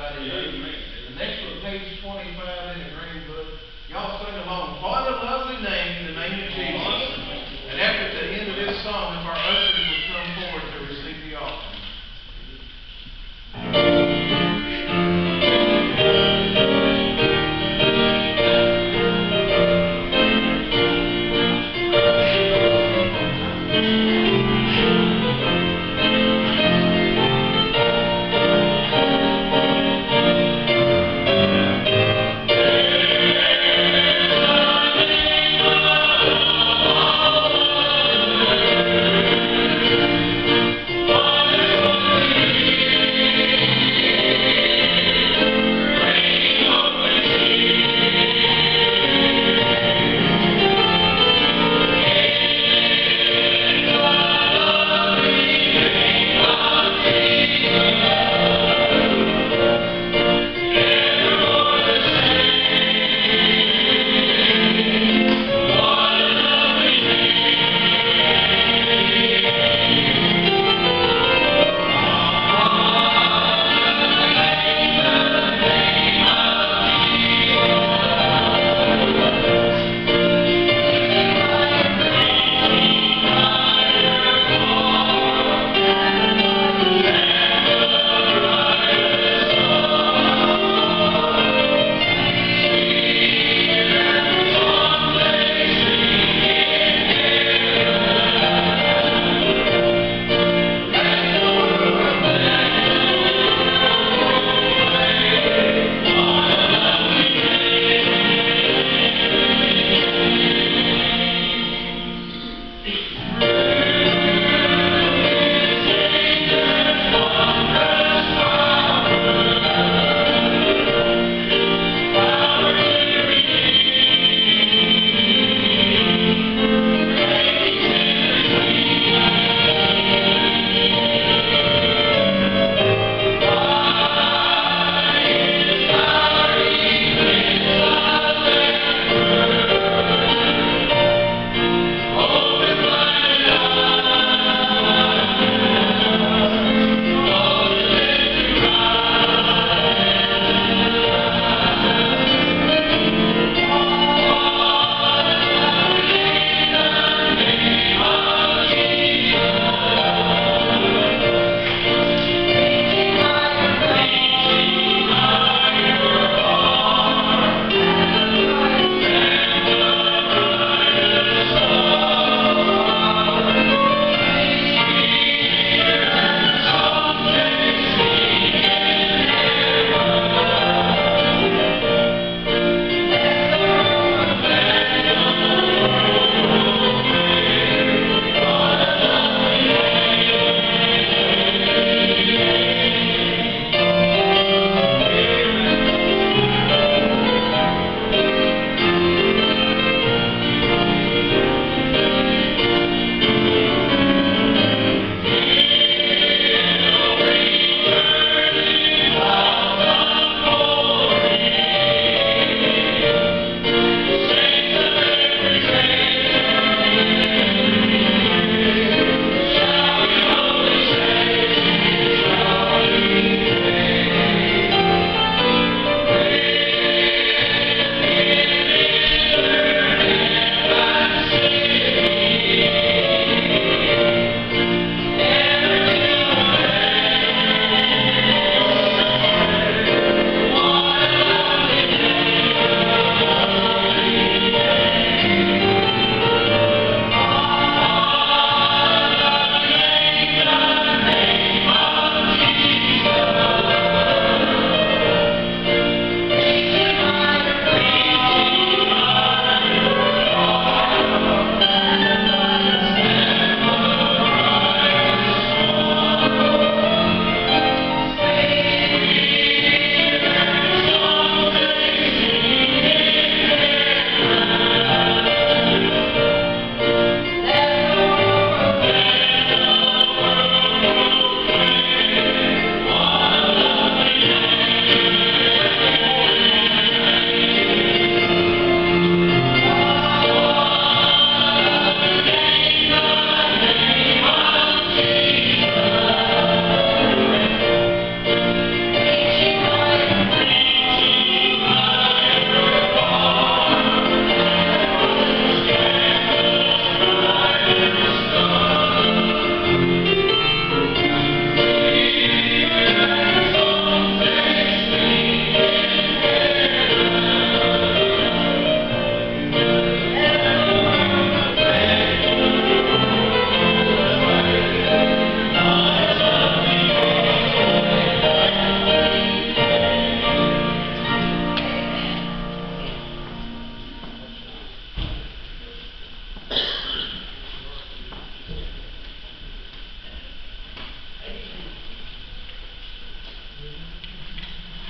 everybody knows. The next one, page 25 in the green book. Y'all sing along. What a lovely name, the name of Jesus. And after the end of this song, if our ushers would come forward to receive the offering. Oh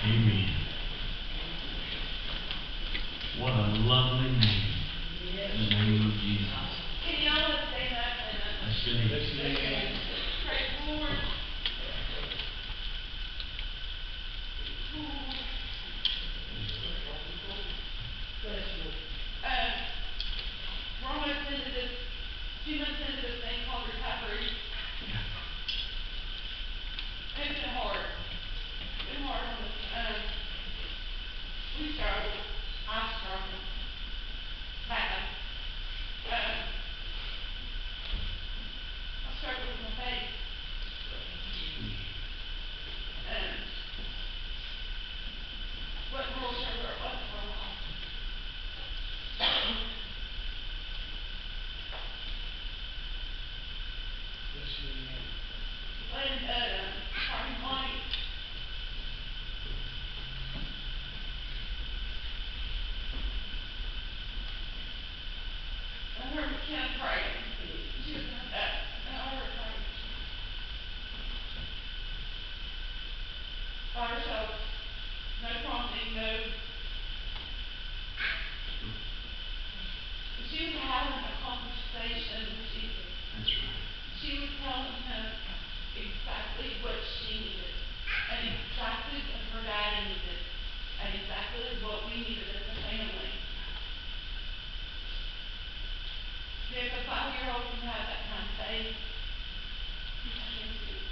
Amen. What a lovely name. The name of Jesus. Can y'all stand up Let's sing. praise the Lord? We're almost into this, 2 months into this thing called recovery. It's been hard. It's been hard on us. We struggled. I struggled. Bad. I struggled with my faith. Wasn't real sure where it was for a while. When, Friday night, I heard Kim pray. She was and I heard her pray. By herself. No prompting, no. She was having a conversation with Jesus. That's right. She was telling him exactly what she needed, and exactly what her daddy needed, and exactly what we needed as a family. If a 5-year-old can have that kind of faith, I can too.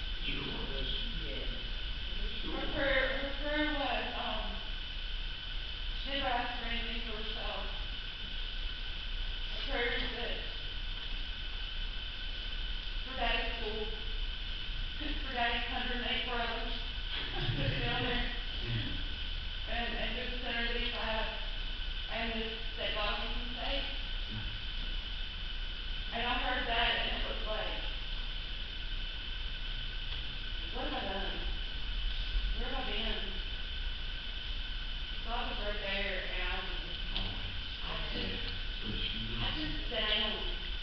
Her prayer was, she never asked for anything for herself. Her prayer is this: for Daddy's school, for Daddy's 108 brothers, put it down there, and for the center that he's at, and that God can be saved. And I heard that, and it was like, what have I done? Where have I been? God was right there, and I just sat down.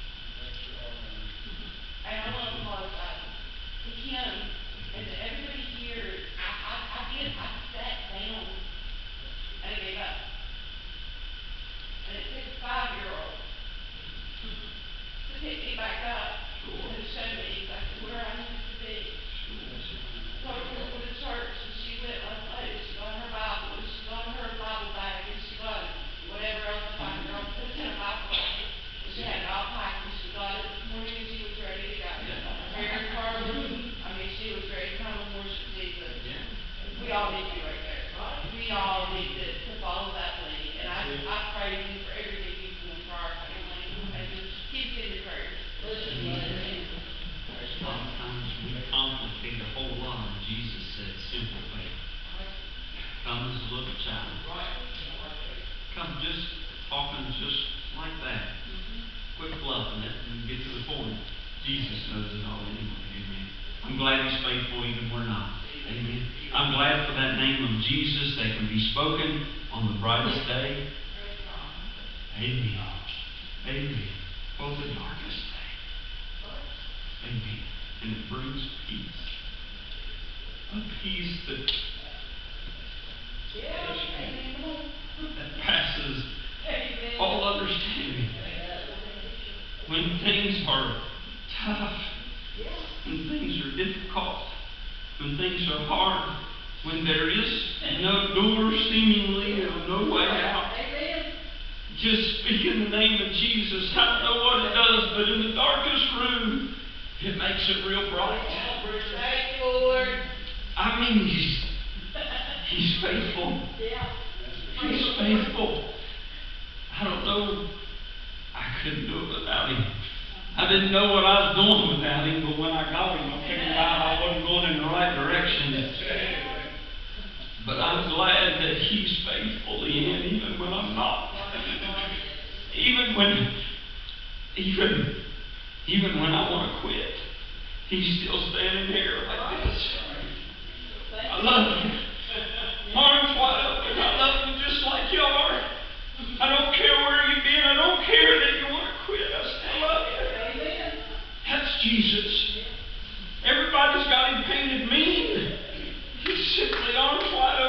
And I want to apologize to him and to everybody here. I sat down and I gave up. And it took a 5-year-old to pick me back up and show me exactly where I needed to be. So I took her to church, and she went last night, and she got her Bible, and she got her Bible bag, and she got whatever else a 5-year-old puts in a Bible bag. And she had it all packed, and she got it this morning, and she was ready to go. Her hair was curling. I mean, she was ready to come and worship Jesus. We all need to be right there. We all need to follow that lead. And I praise you for everything you've done for our family. And just keep it in your prayers. Sometimes we complicate a whole lot. Jesus said simple faith. Come as a little child. Come just talking just like that. Quit fluffing it and get to the point. Jesus knows it all anyway. Amen. I'm glad He's faithful even when we're not. Amen. I'm glad for that name of Jesus that can be spoken on the brightest day. Amen. Amen. For the darkest day. Amen. And it brings peace. A peace that passes all understanding. When things are tough, when things are difficult, when things are hard, when there is no door seemingly or no way out, just speak in the name of Jesus. I don't know what it does, but in the darkest room, it makes it real bright. Thank you, Lord. I mean, He's faithful. He's faithful. I don't know. I couldn't do it without Him. I didn't know what I was doing without Him, but when I got Him, I figured out I wasn't going in the right direction. But I'm glad that He's faithfully in, even when I'm not. Even when I want to quit, He's still standing here like this. I love you. Arms wide open. I love you just like you are. I don't care where you've been. I don't care that you want to quit. I still love you. That's Jesus. Everybody's got Him painted mean. He's simply arms wide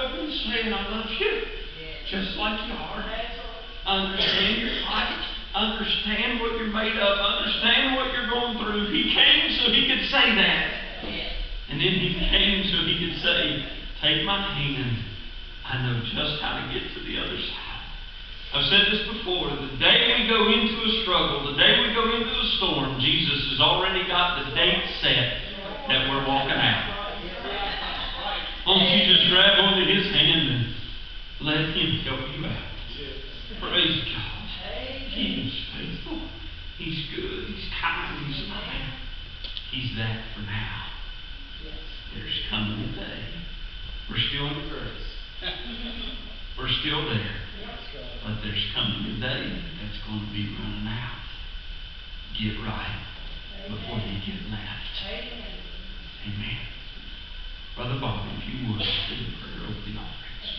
and I love you. Just like you are. Understand your life. Understand what you're made of. Understand what you're going through. He came so he could say that. And then he came so he could say, take my hand. I know just how to get to the other side. I've said this before. The day we go into a struggle, the day we go into a storm, Jesus has already got the date set that we're walking out. Why don't you just grab onto his hand and let him help you out? Praise God. He is faithful. He's good. He's kind. He's loving. He's that for now. There's coming a day. We're still in the earth. We're still there. But there's coming a day that's going to be running out. Get right before you get left. Amen. Brother Bobby, if you would, say the prayer over the offerings.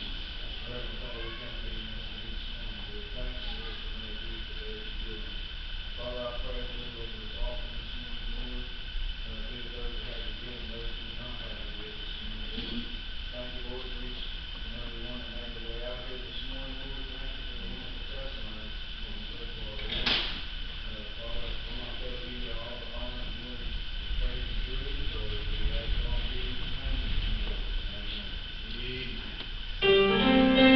Father, I pray that over this offering this morning, Lord, be with those that have to give and those who do not have to give this morning, Lord. Thank you, Lord, for each and every one that made their way out here this morning, Lord. Thank you for the wonderful testimonies this morning so far, Lord. Father, we're not going to give you all the honor and glory, praise and truth, so we ask all of you to thank you this morning. Amen.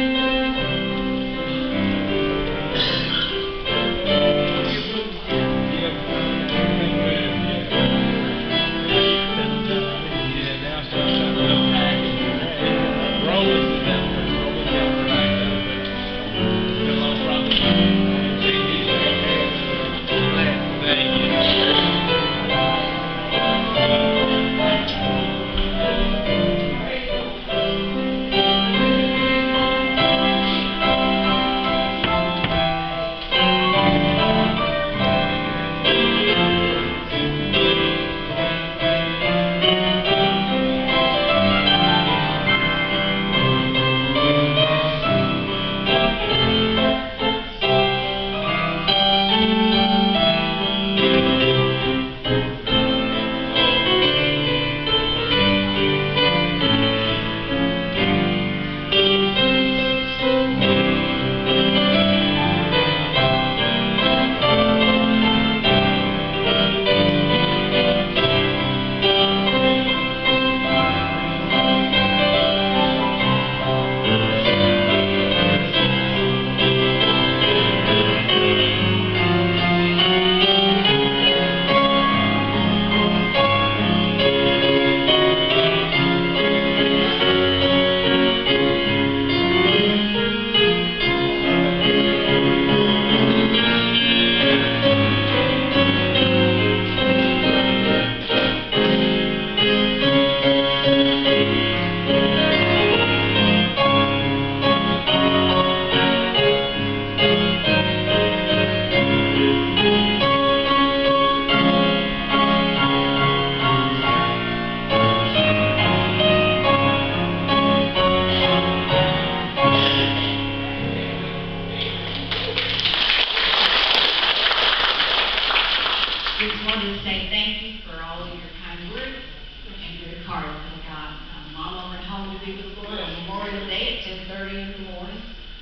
Just wanted to say thank you for all of your kind words and your cards that I got. Mama went home to be with the Lord on Memorial Day at 10:30 in the morning.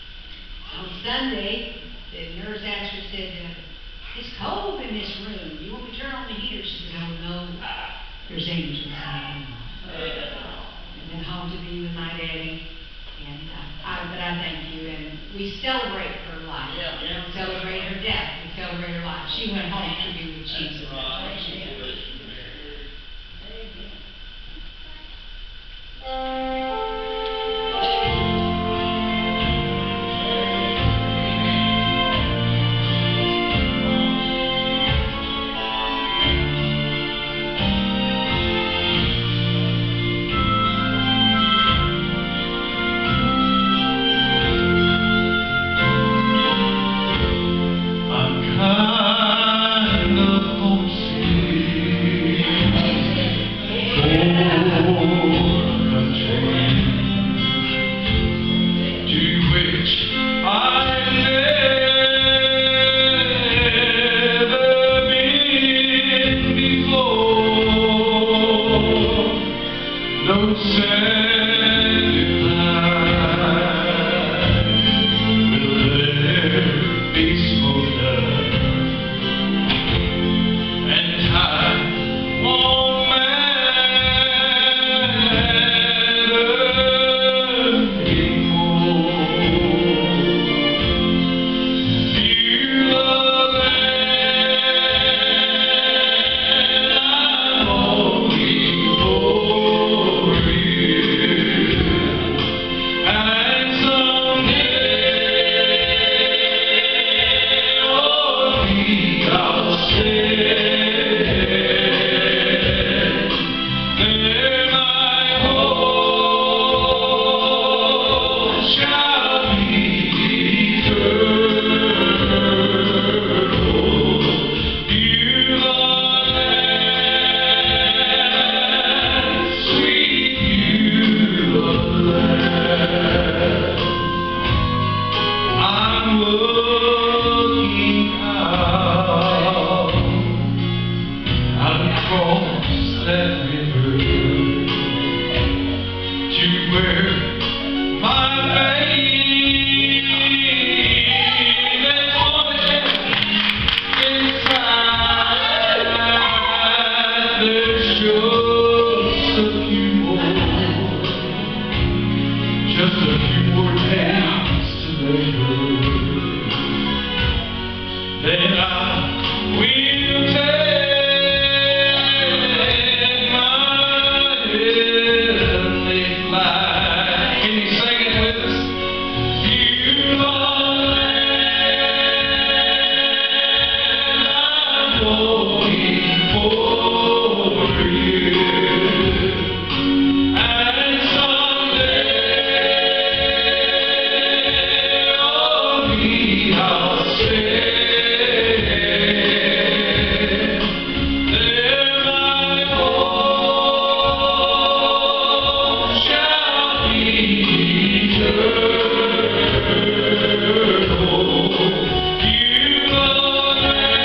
On Sunday, the nurse actually said, it's cold in this room. You want me to turn on the heater? She said, oh no, there's angels in there. And then home to be with my daddy. And but I thank you. And we celebrate her life. We don't celebrate her death. We celebrate her life. She went home to be with Jesus. Country. sure tastes very good. Then I will take my heavenly flight. Can you sing it with us? You are I'm going for you. And someday on me I'll stand. There my home shall be eternal. You are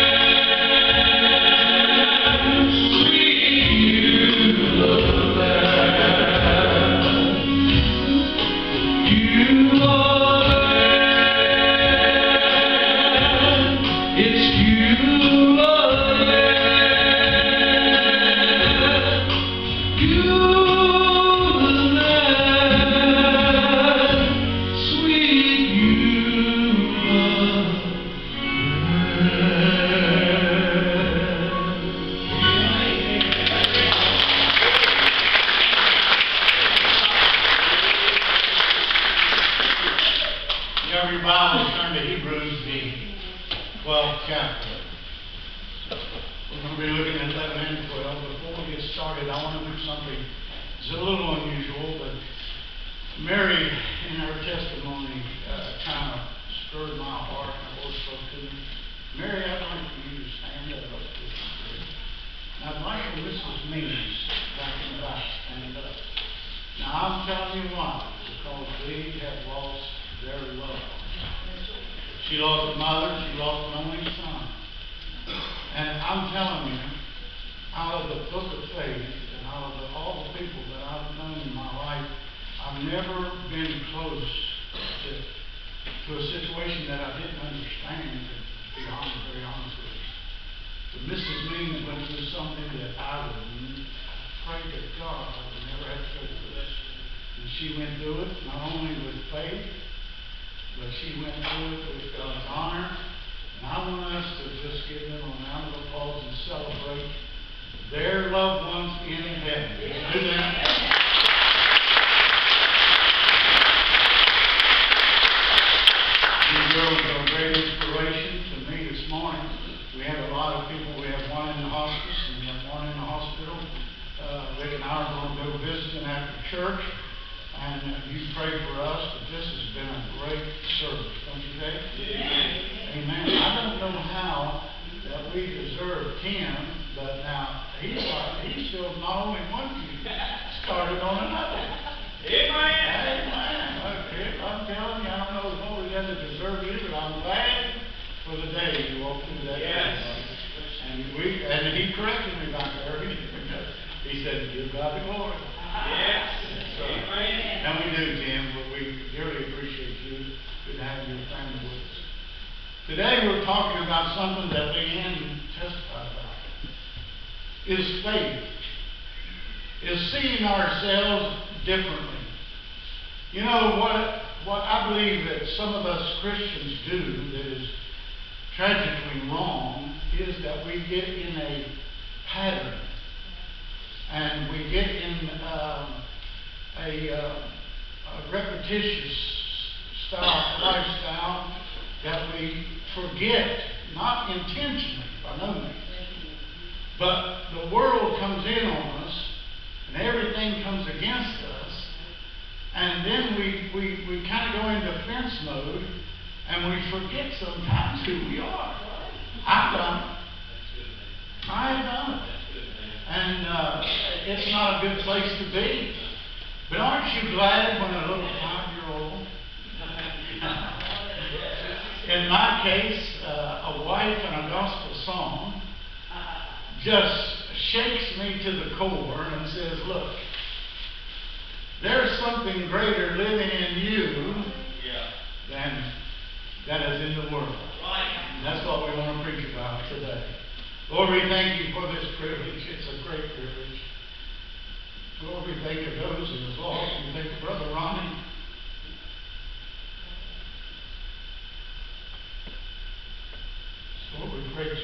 You have your Bibles, turn to Hebrews, the 12th chapter. We're going to be looking at 11 and 12. Before we get started, I want to do something that's a little unusual, but Mary, in her testimony, kind of stirred my heart, and the Lord spoke to me. Mary, I'd like for you to stand up. And I'd like for Mrs. Means back in the back, stand up. Now, I'm telling you why. Because we have lost their love. She lost a mother, she lost an only son. And I'm telling you, out of the book of faith, and out of all the people that I've known in my life, I've never been close to a situation that I didn't understand, to be honest, very honest with you. But Mrs. Means went through something that I pray to God I would never have to go through this. And she went through it not only with faith, but she went through it with God's honor. And I want us to just give them a round of applause and celebrate their loved ones in heaven. Do that. These girls are a great inspiration to me this morning. We have a lot of people. We have one in the hospice and we have one in the hospital. Rick and I are going to go visiting after church. And you pray for us, but this has been a great service, don't you think? Yeah. Amen. I don't know how that we deserve 10, but now he still not only one view, started on another. Amen. Amen. Okay, I'm telling you, I don't know if all we ever deserve you, but I'm glad for the day you walked through that. Yes. And he corrected me back there. He said, "Give God the glory." Yes. And we do, Tim, but we dearly appreciate you. Good to have your family with us. Today we're talking about something that Leanne testified about. Is faith. Is seeing ourselves differently. You know, what I believe that some of us Christians do that is tragically wrong is that we get in a pattern. And we get in a repetitious lifestyle that we forget, not intentionally, by no means. But the world comes in on us, and everything comes against us, and then we kind of go into defense mode, and we forget sometimes who we are. I've done it. I have done it. And it's not a good place to be. But aren't you glad when a little 5-year-old, in my case, a wife and a gospel song, just shakes me to the core and says, look, there's something greater living in you than is in the world. And that's what we want to preach about today. Lord, we thank you for this privilege. It's a great privilege. Lord, we think of those who have lost. We think of Brother Ronnie.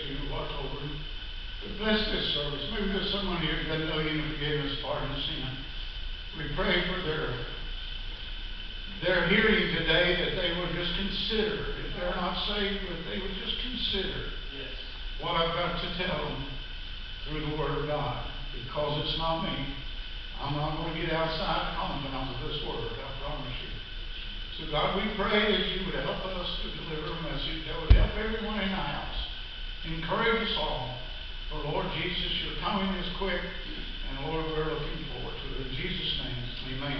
you, watch over them. But bless this service. Maybe there's someone here who doesn't know you and forgiveness, pardon of sin. We pray for their hearing today, that they would just consider, if they're not saved, that they would just consider what I've got to tell them through the Word of God. Because it's not me. I'm not going to get outside the confines of this Word, I promise you. So God, we pray that you would help us to deliver a message that would help everyone in the house. Encourage us all. For Lord Jesus, your coming is quick, and Lord, we're looking forward to it. In Jesus' name, amen.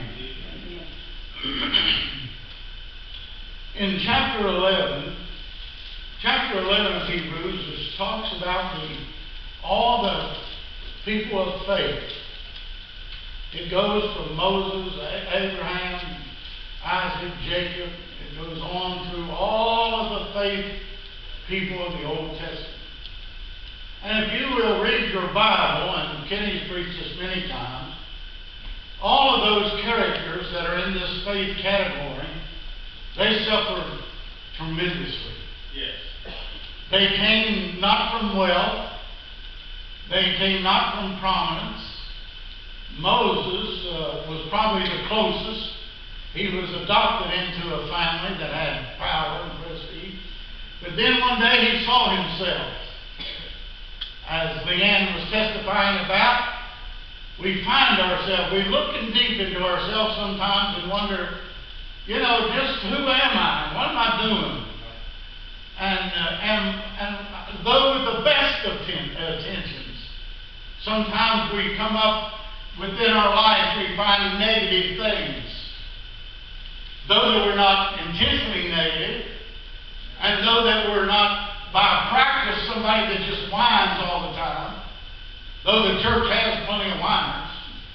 In chapter 11 of Hebrews, it talks about all the people of faith. It goes from Moses, Abraham, Isaac, Jacob. It goes on through all of the faith people of the Old Testament. And if you will read your Bible, and Kenny's preached this many times, all of those characters that are in this faith category, they suffered tremendously. Yes. They came not from wealth. They came not from prominence. Moses was probably the closest. He was adopted into a family that had power and prestige. But then one day he saw himself. As Leanne was testifying about, we find ourselves, we look deep into ourselves sometimes and wonder, just who am I? What am I doing? And though with the best of intentions, sometimes we come up within our life, we find negative things. Though that we're not intentionally negative, and though that we're not by practice somebody that just whines all the time, though the church has plenty of whiners.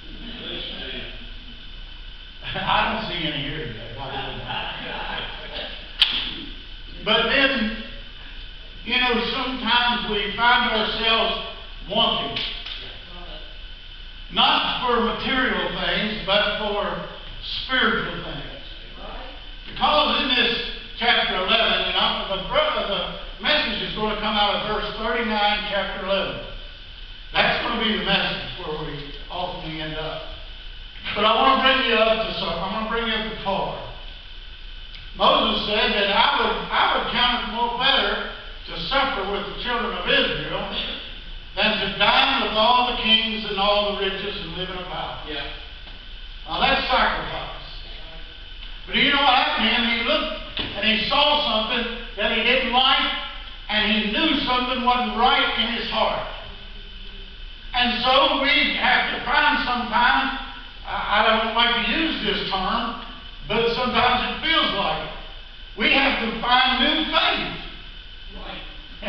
I don't see any here today. But then, sometimes we find ourselves wanting. Not for material things, but for spiritual things. Because in this chapter 11, and the message is going to come out of verse 39, chapter 11. That's going to be the message where we ultimately end up. But I want to bring you up to something. I'm going to bring you up to par. Moses said that I would count it more better to suffer with the children of Israel than to dine with all the kings and all the riches and live in a palace. Yeah. Now that's sacrifice. But do you know what happened to him? He looked and he saw something that he didn't like, and he knew something wasn't right in his heart. And so we have to find sometimes, I don't like to use this term, but sometimes it feels like it. We have to find new faith. Right.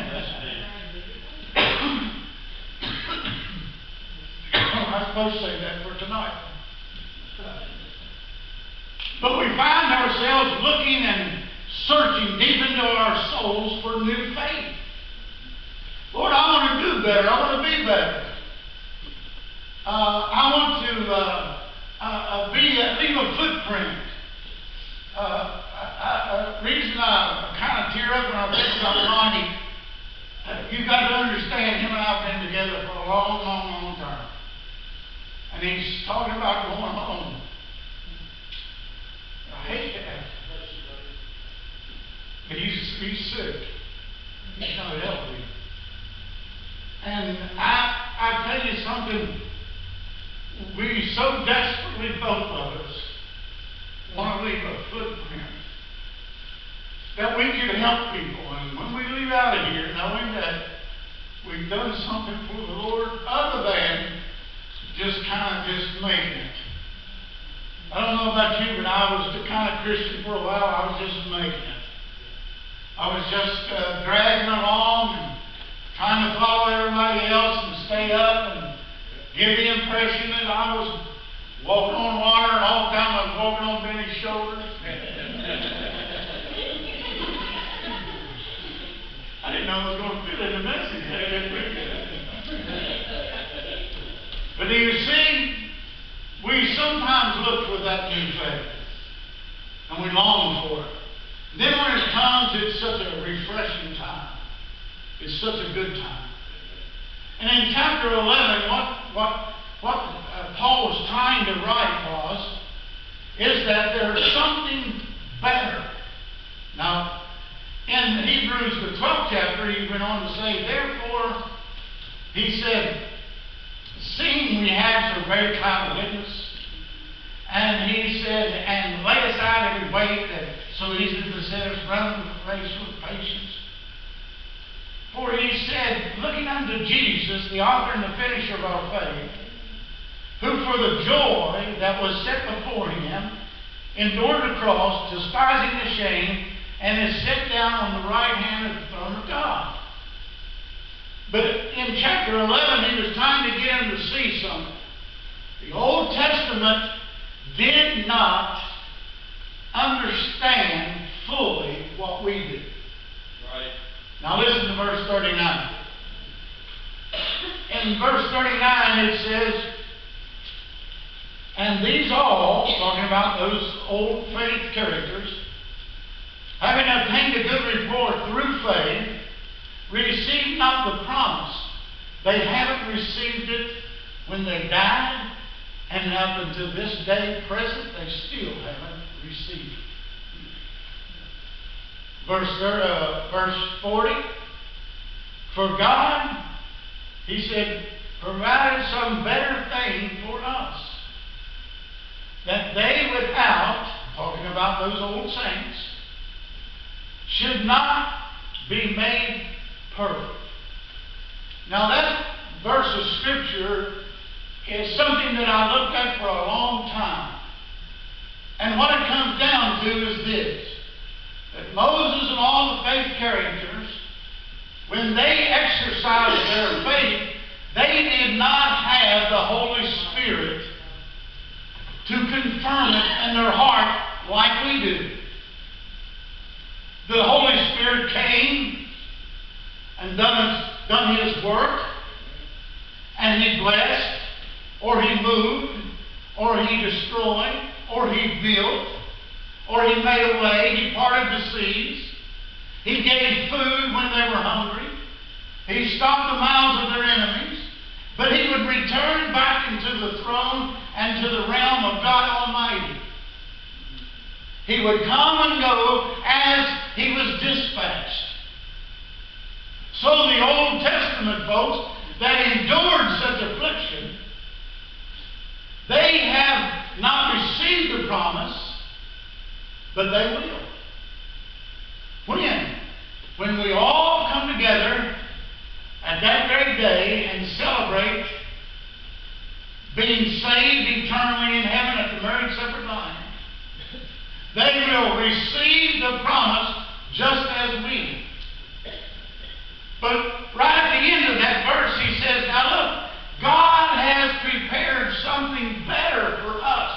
I'm supposed to say that for tonight. But we find ourselves looking and searching deep into our souls for new faith. Lord, I want to do better. I want to be better. I want to leave a footprint. The reason I kind of tear up when I think about Ronnie, you've got to understand, him and I have been together for a long, long, long time. And he's talking about going home. I hate that. But he's sick. He's not healthy. And I tell you something, we so desperately, both of us, want to leave a footprint that we can help people. And when we leave out of here, knowing that we've done something for the Lord other than just making it. I don't know about you, but I was the kind of Christian for a while. I was just making it. I was just dragging along and trying to follow everybody else and stay up and give the impression that I was walking on water, and all the time I was walking on Benny's shoulders. I didn't know I was going to fit in the message. But do you see, we sometimes look for that new faith, and we long for it. Then when it comes, it's such a refreshing time. is such a good time. And in chapter 11, what Paul was trying to write is that there's something better. Now, in Hebrews, the 12th chapter, he went on to say, therefore, he said, seeing we have so great a cloud of witness, and he said, and lay aside every weight that so easily beset us, run the race with patience. For he said, looking unto Jesus, the author and the finisher of our faith, who for the joy that was set before him endured the cross, despising the shame, and is set down on the right hand of the throne of God. But in chapter 11, he was trying to get him to see something. The Old Testament did not understand fully what we do. Right. Now listen to verse 39. In verse 39 it says, and these all, talking about those old faith characters, having obtained a good report through faith, received not the promise. They haven't received it when they died, and up until this day present, they still haven't received it. Verse 40, for God, he said, provided some better thing for us, that they without, talking about those old saints, should not be made perfect. Now that verse of Scripture is something that I looked at for a long time. And what it comes down to is this, that Moses and all the faith characters, when they exercised their faith, they did not have the Holy Spirit to confirm it in their heart like we do. The Holy Spirit came and done His work, and He blessed, or He moved, or He destroyed, or He built, or He made a way, He parted the seas, He gave food when they were hungry, He stopped the mouths of their enemies, but He would return back into the throne and to the realm of God Almighty. He would come and go as He was dispatched. So the Old Testament folks that endured such affliction, they have not received the promise, but they will. When? When we all come together at that very day and celebrate being saved eternally in heaven at the marriage supper of life, they will receive the promise just as we. But right at the end of that verse, he says, now look, God has prepared something better for us.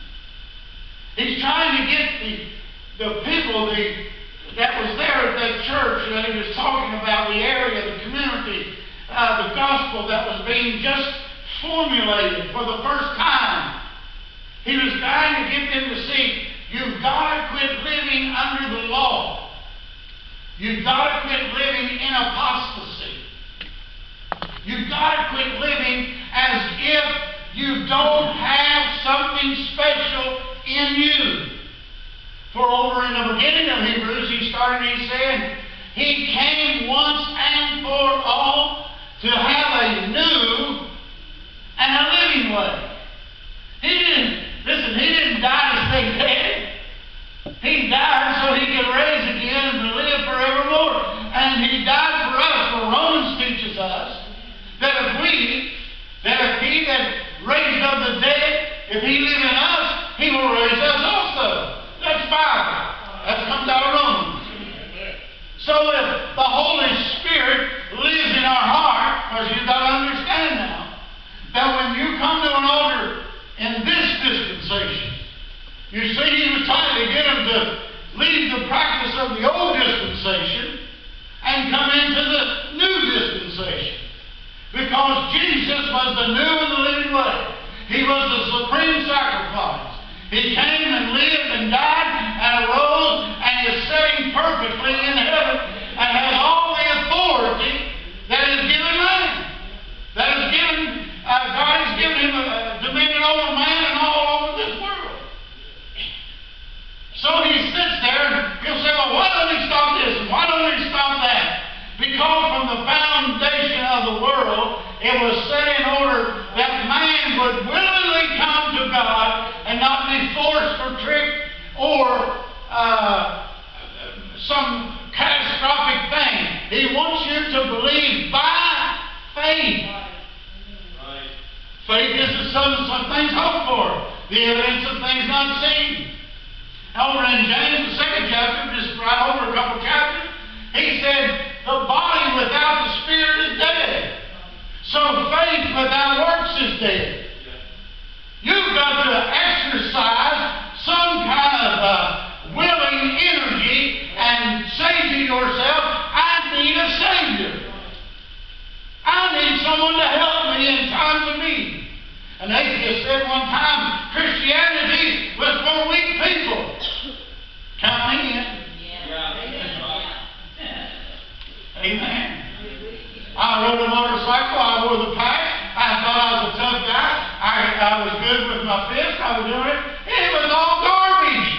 He's trying to get the people that was there at that church that he was talking about, the area, the community, the gospel that was being just formulated for the first time. He was trying to get them to see, you've got to quit living under the law. You've got to quit living in apostasy. You've got to quit living as if you don't have something special in you. For over in the beginning of Hebrews, he said, He came once and for all to have a new and a living way. He didn't die to stay dead. He died so He could raise again and to live forevermore. And He died for us. For Romans teaches us that if He that raised up the dead, if He live in us, He will raise us also. That's Bible. That comes out of Romans. So if the Holy Spirit lives in our heart, because you've got to understand now, that when you come to an altar in this dispensation, you see, He was trying to get them to leave the practice of the old dispensation and come into the new dispensation. Because Jesus was the new and the living way. He was the supreme sacrifice. He came and lived and died and arose and is sitting perfectly in heaven and has all the authority the foundation of the world, it was set in order that man would willingly come to God and not be forced or tricked or some catastrophic thing. He wants you to believe by faith. Faith is the substance of things hoped for, the evidence of things not seen. Over in James, the 2nd chapter, just right over a couple chapters, he said, the body without the spirit is dead. So faith without works is dead. You've got to exercise some kind of willing energy and say to yourself, I need a Savior. I need someone to help me in times of need. An atheist said one time, Christianity was for weak people. Count me in. Amen. I rode a motorcycle. I wore the pack. I thought I was a tough guy. I was good with my fist. I was doing it. It was all garbage.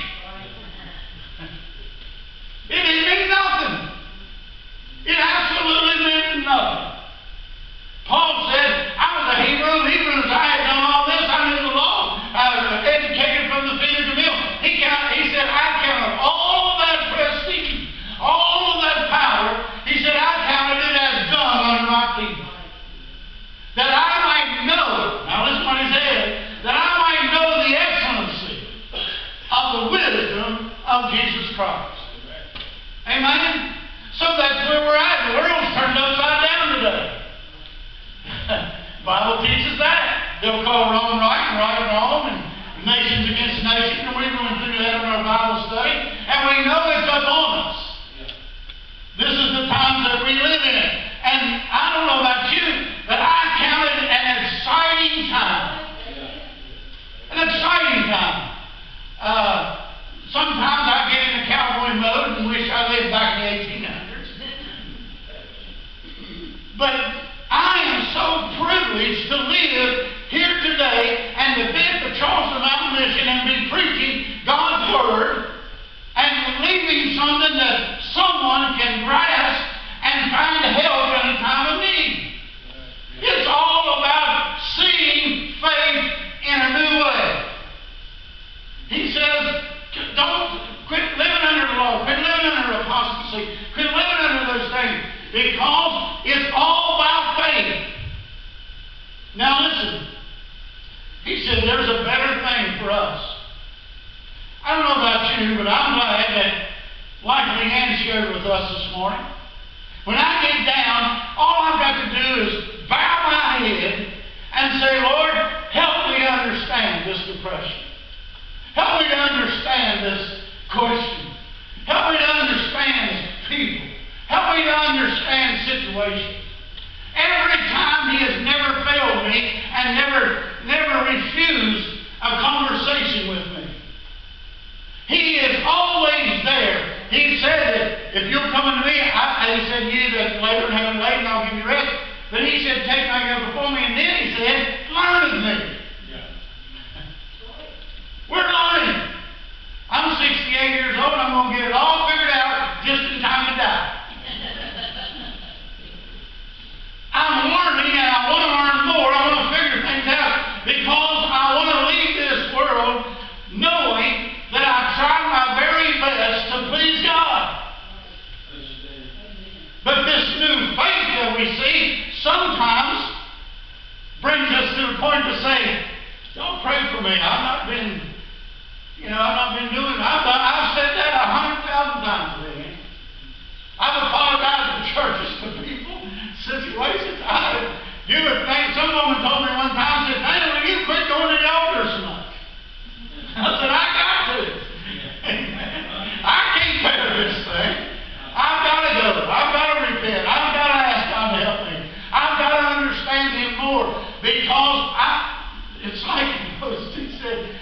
It didn't mean nothing. It absolutely meant nothing. Paul said, I was a Hebrew. Hebrews, I had done all this. I knew the law. I was educated from the feet of the mill. He said, I counted all of that prestige, all of that power. He said, I counted it as dung under my feet. That I might know, now listen to what he said, that I might know the excellency of the wisdom of Jesus Christ. Amen? So that's where we're at. The world's turned upside down today. The Bible teaches that. They'll call wrong right and right wrong, and nations against nations, and we're going through that in our Bible study, and we know it's upon us. This is the times that we live in. And I don't know about you, but I count it an exciting time. An exciting time. Sometimes I get in the cowboy mode and wish I lived back in the 1800s. But I am so privileged to live here today and to be at the Charleston Mountain Mission and be preaching God's Word and leaving something that someone can grasp and find help in a time of need. It's all about seeing faith in a new way. He says, don't quit living under the law, quit living under apostasy, quit living under those things, because it's all about faith. Now listen, he said there's a better thing for us. I don't know about you, but I'm glad that, like Leanne shared with us this morning, when I get down, all I've got to do is bow my head and say, Lord, help me to understand this depression. Help me to understand this question. Help me to understand people. Help me to understand situations. Every time He has never failed me and never refused a conversation with me. He is always there. He said that if you'll come unto me, he said, you that labor and heavy laden, I'll give you rest. But He said, take my yoke before me. And then He said, learn of me. We're learning. I'm 68 years old. I'm going to get it all figured out just in time to die. I'm learning, and I want to learn more. I want to figure things out because I want to leave this world knowing that I've tried my very best to please God. But this new faith that we see sometimes brings us to the point to say, don't pray for me. I've not been doing it. I've said that 100,000 times, man. I've apologized to churches, to people, situations. I do it. Some woman told me one time, said, "Daniel, you quit going to the altar so much." I said, I got to. I can't bear this thing. I've got to go. I've got to repent. I've got to ask God to help me. I've got to understand Him more because it's like he said,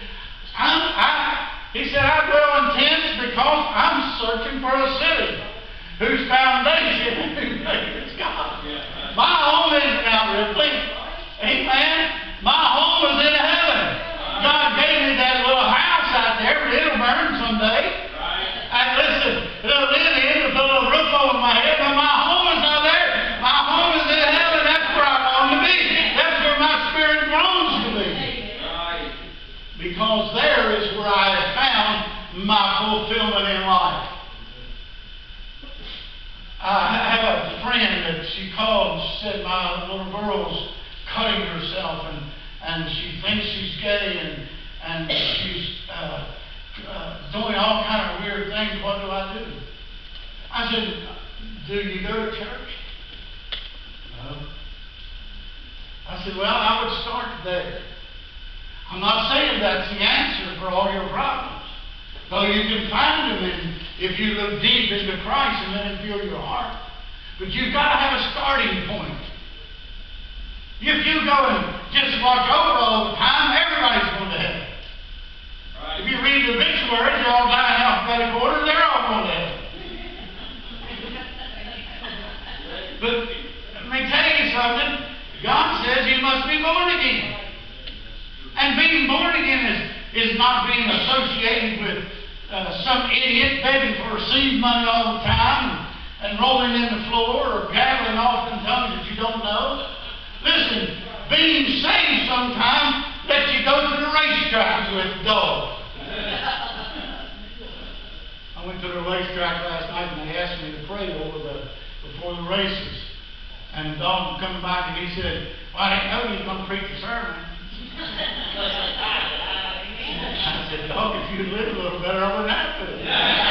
I dwell in tents because I'm searching for a city whose foundation is God. My home isn't out Ripley. Amen. My home is in heaven. God gave me that little house out there, but it'll burn someday. And listen, it'll live in with a little roof over my head, but my home is not there. My fulfillment in life. I have a friend that she called and she said, my little girl's cutting herself and she thinks she's gay and she's doing all kind of weird things. What do I do? I said, do you go to church? No. I said, well, I would start there. I'm not saying that's the answer for all your problems. Though you can find them if you look deep into Christ and let Him fill your heart. But you've got to have a starting point. If you go and just watch over all the time, everybody's going to heaven. Right. If you read the obituaries, they're all dying in alphabetical order, they're all going to heaven. But let me tell you something. God says you must be born again. And being born again is not being associated with some idiot begging for seed money all the time and rolling in the floor or gabbling off in tongues that you don't know. Listen, being saved sometimes lets you go to the racetrack with dogs. I went to the racetrack last night and they asked me to pray before the races. And the dog was coming back and he said, well, I didn't know you was going to preach a sermon. I said, dog, if you'd lived a little better, I wouldn't have to.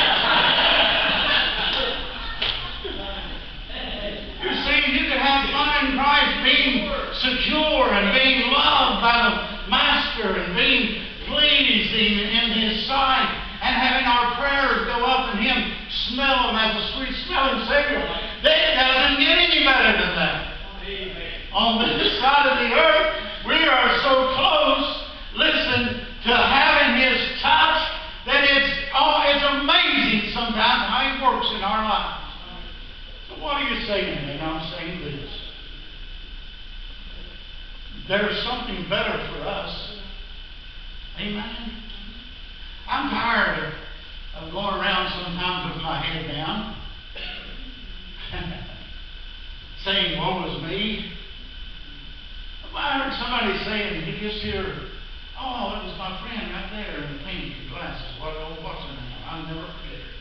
You see, you can have fun in Christ being secure and being loved by the Master and being pleasing in His sight and having our prayers go up and Him smell them as a sweet smelling Savior. That doesn't get any better than that. On this side of the earth, we are so close, listen, to having His touch that it's amazing sometimes how He works in our lives. So what are you saying then? I'm saying this. There's something better for us. Amen. I'm tired of going around sometimes with my head down, saying, woe is me. I heard somebody saying, you just hear, oh, it was my friend right there in the pink glasses. What's her name? I'll never forget her.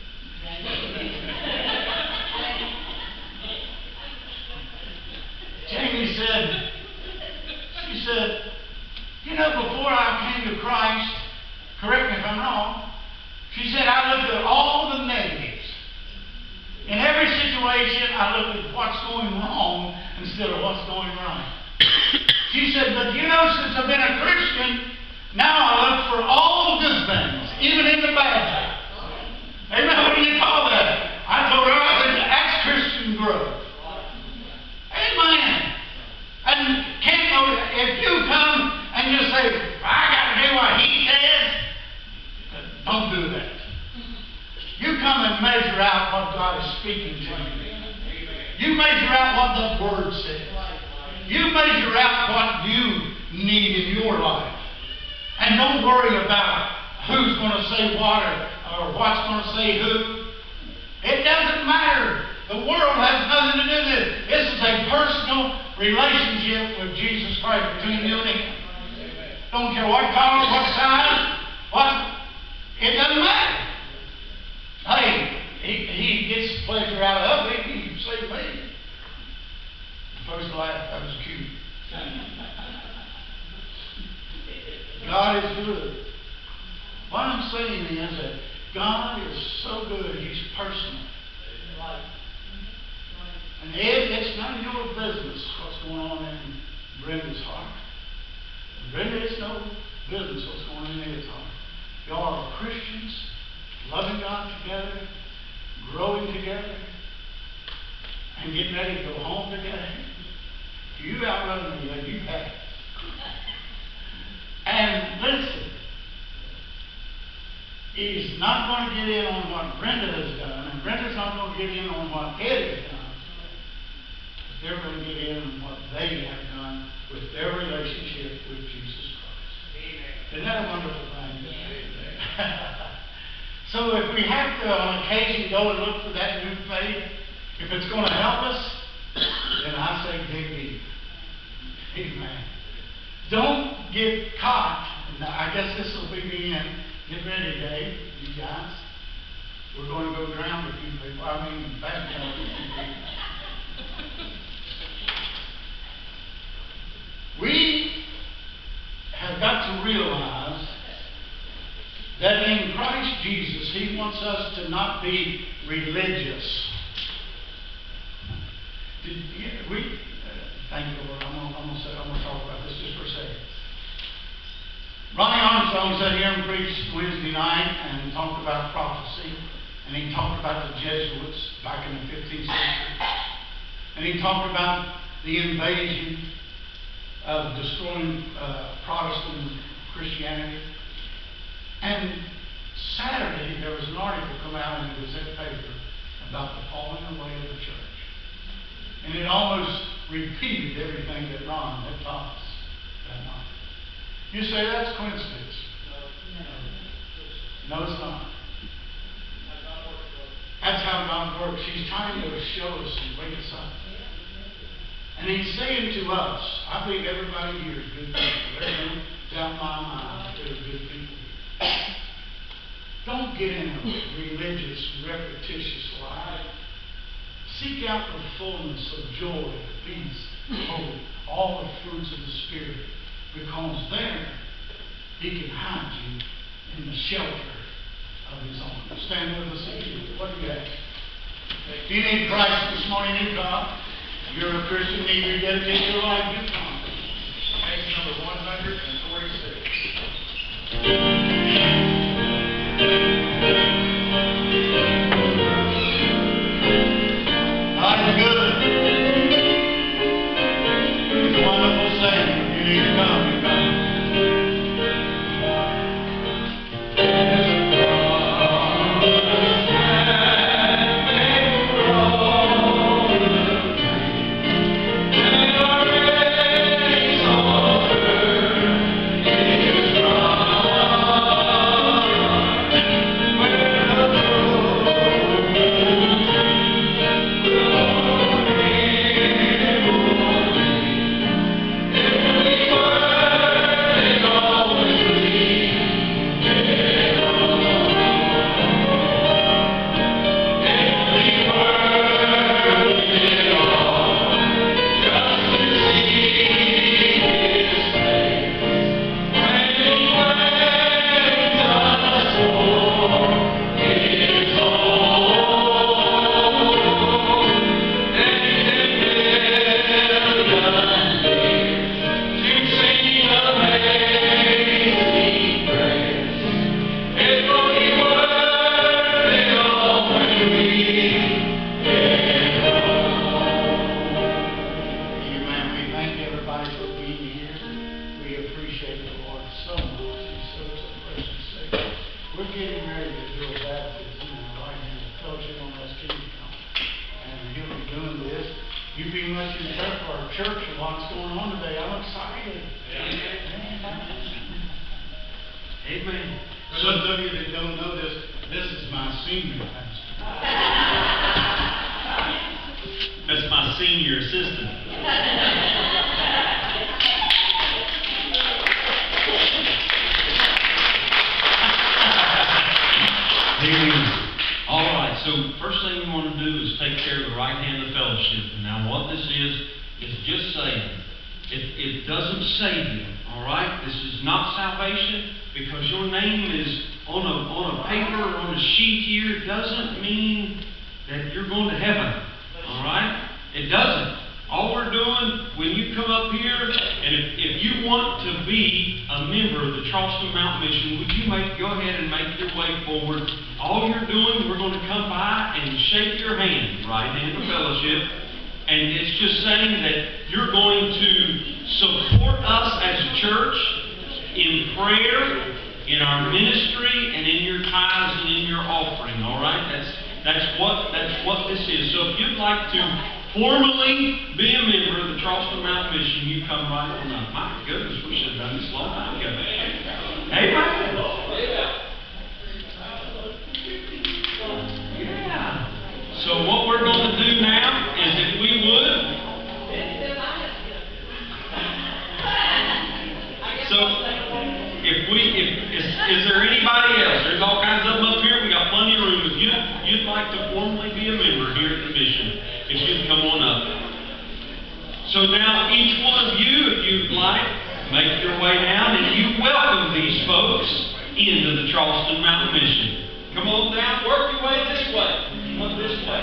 Jamie said, she said, you know, before I came to Christ, correct me if I'm wrong, she said, I looked at all the negatives. In every situation, I looked at what's going wrong instead of what's going right. She said, but you know, since I've been a Christian, now I look for all the good things, even in the bad things. Amen. What do you call that? I told her, I said, that's Christian growth. Amen. And can't know, if you come and just say, I got to do what He says, don't do that. You come and measure out what God is speaking to you. You measure out what the Word says. You measure out what you need in your life. And don't worry about who's going to say what or what's going to say who. It doesn't matter. The world has nothing to do with it. This is a personal relationship with Jesus Christ between you and Him. Don't care what color, what size, it doesn't matter. Hey, he gets pleasure out of it. He saved me. First laugh, that was cute. God is good. What I'm saying is that God is so good, He's personal. And it's none of your business what's going on in Brenda's heart. Brenda, it's no business what's going on in his heart. Y'all are Christians, loving God together, growing together, and getting ready to go home together. You outrun me, and you have. And listen, He's not going to get in on what Brenda has done, and Brenda's not going to get in on what Ed has done. But they're going to get in on what they have done with their relationship with Jesus Christ. Amen. Isn't that a wonderful thing? So if we have to, on occasion, go and look for that new faith, if it's going to help us, then I say dig deep. Amen. Don't get caught. And I guess this will be the end. Get ready, Dave, you guys. people, I mean, bad people. We have got to realize that in Christ Jesus, He wants us to not be religious. Thank you, Lord. I'm gonna talk about this just for a second. Ronnie Armstrong sat here and preached Wednesday night and talked about prophecy, and he talked about the Jesuits back in the 15th century, and he talked about the invasion of destroying Protestant Christianity. And Saturday there was an article come out in the Gazette paper about the falling away of the church. And it almost repeated everything that Ron had taught us that night. You say that's coincidence. No, it's not. That's how God works. He's trying to show us and wake us up. And He's saying to us, I believe everybody here is good people. There's no doubt in my mind that there are good people here. Don't get in a religious, repetitious life. Seek out the fullness of joy, peace, hope, all the fruits of the Spirit, because there He can hide you in the shelter of His arms. Stand with us again. What do you ask? If you need Christ this morning, you come. You're a Christian, need to rededicate your life, you come. Page number 146. God is good. He's a wonderful Savior. You need to come, you come. Amen. For those of you that don't know this, this is my senior pastor. That's my senior assistant. Amen. All right, so first thing you want to do is take care of the right hand of fellowship. And now what this is just saying, it doesn't save you, all right? This is not salvation. Because your name is on a paper or on a sheet here doesn't mean that you're going to heaven. All right? It doesn't. All we're doing when you come up here, and if you want to be a member of the Charleston Mountain Mission, would you go ahead and make your way forward? All you're doing, we're going to come by and shake your hand, right hand of fellowship, and it's just saying that you're going to support us as a church in prayer, in our ministry, and in your tithes and in your offering. All right, that's what this is. So if you'd like to formally be a member of the Charleston Mountain Mission, you come right on up. My goodness, we should have done this a long time ago. Amen. Yeah. So what we're going to do now is, if we would. So. Is there anybody else? There's all kinds of them up here. We got plenty of room. If you'd like like to formally be a member here at the mission, if you'd come on up. So now, each one of you, if you'd like, make your way down and you welcome these folks into the Charleston Mountain Mission. Come on down, work your way this way. Come on this way.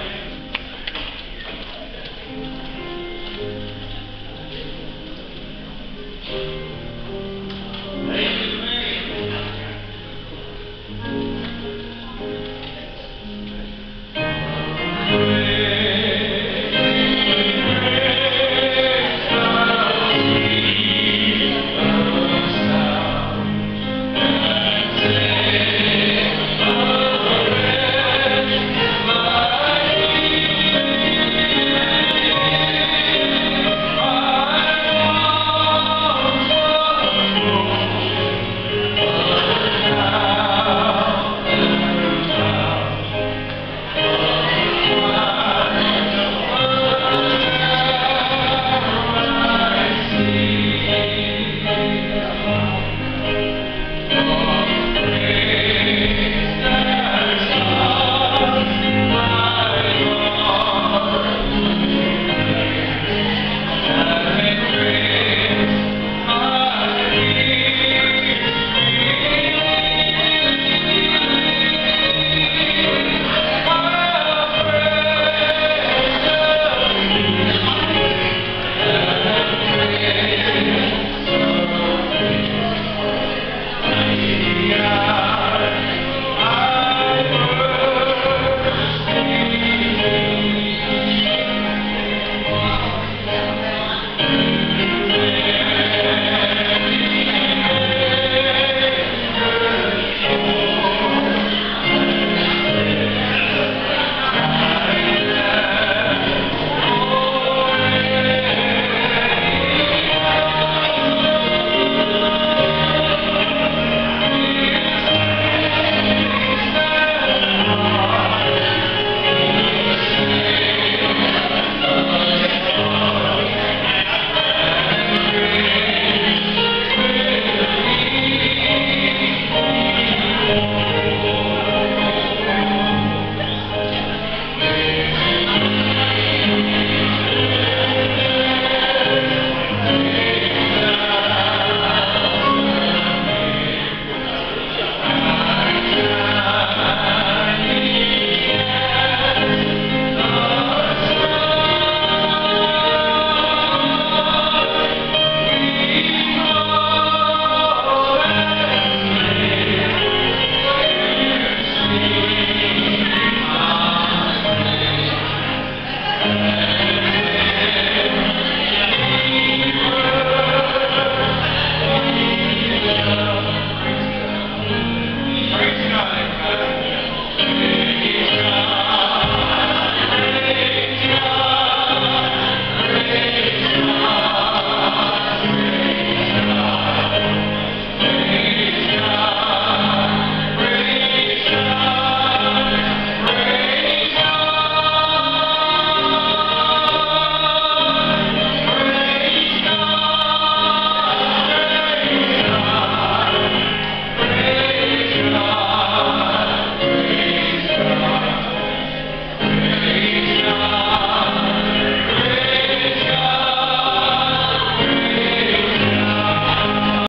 Thank you.